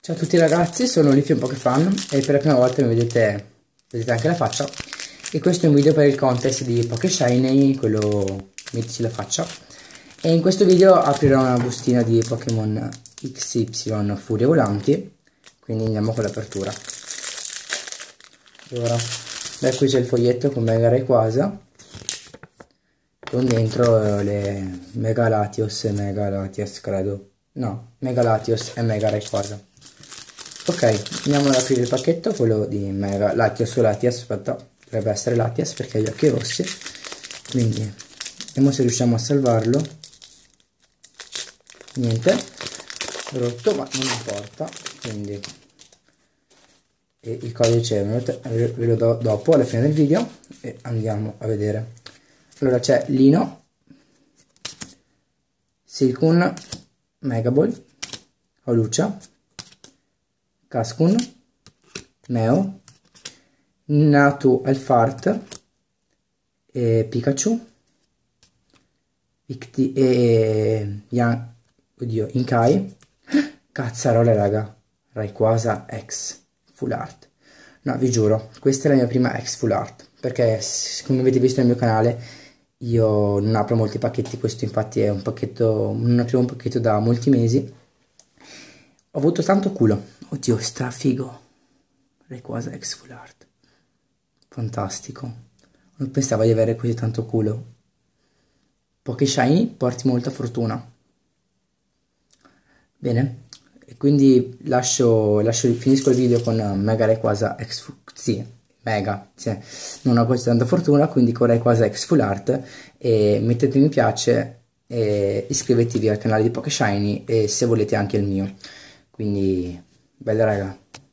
Ciao a tutti ragazzi, sono Lithium Pokefan e per la prima volta mi vedete anche la faccia. E questo è un video per il contest di Pokeshiny, quello mettici la faccia. E in questo video aprirò una bustina di Pokémon XY Furie Volanti, quindi andiamo con l'apertura. Allora, qui c'è il foglietto con Mega Rayquaza, con dentro le Mega Latios e Mega Latias, credo. No, Mega Latios e Mega Rayquaza. Ok, andiamo ad aprire il pacchetto, quello di Mega Latios o Latias, aspetta, dovrebbe essere Latias perché ha gli occhi rossi, quindi vediamo se riusciamo a salvarlo. Niente, rotto, ma non importa, quindi il codice ve lo do dopo alla fine del video e andiamo a vedere. Allora c'è Lino, Silcoon, Megaball, Holucia, Cascoon, Meo, Natu Alfart, Pikachu, Inkai, cazzarola raga, Rayquaza X Full Art. No, vi giuro, questa è la mia prima X Full Art, perché come avete visto nel mio canale io non apro molti pacchetti, questo infatti è un pacchetto, non aprivo un pacchetto da molti mesi. Ho avuto tanto culo, oddio, strafigo, Rayquaza X Full Art, fantastico, non pensavo di avere così tanto culo. Pokeshiny porti molta fortuna. Bene, e quindi finisco il video con Mega Rayquaza X, non ho così tanta fortuna, quindi con Rayquaza X Full Art, e mettete mi piace e iscrivetevi al canale di Pokeshiny e se volete anche il mio. Quindi, bella raga.